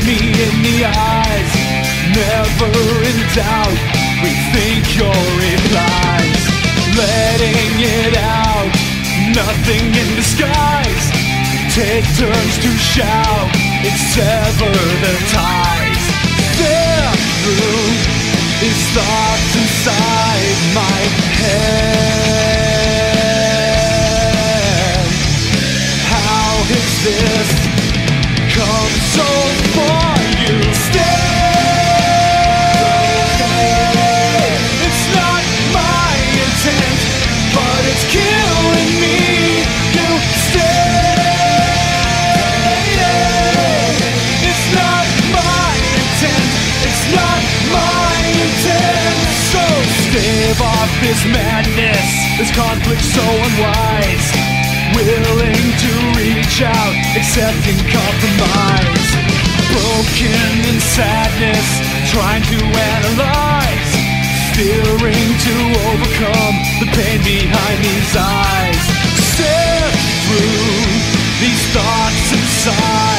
me in the eyes. Never in doubt, rethink your replies. Letting it out, nothing in disguise. Take turns to shout and sever the ties. Stare through these thoughts inside my head. How has this come so far? You stay. It's not my intent, but it's killing me. You stay. It's not my intent. It's not my intent. So stave off this madness, this conflict so unwise. Willing to reach out, accepting compromise. Broken in sadness, trying to analyze. Fearing to overcome the pain behind these eyes. Stare through these thoughts inside.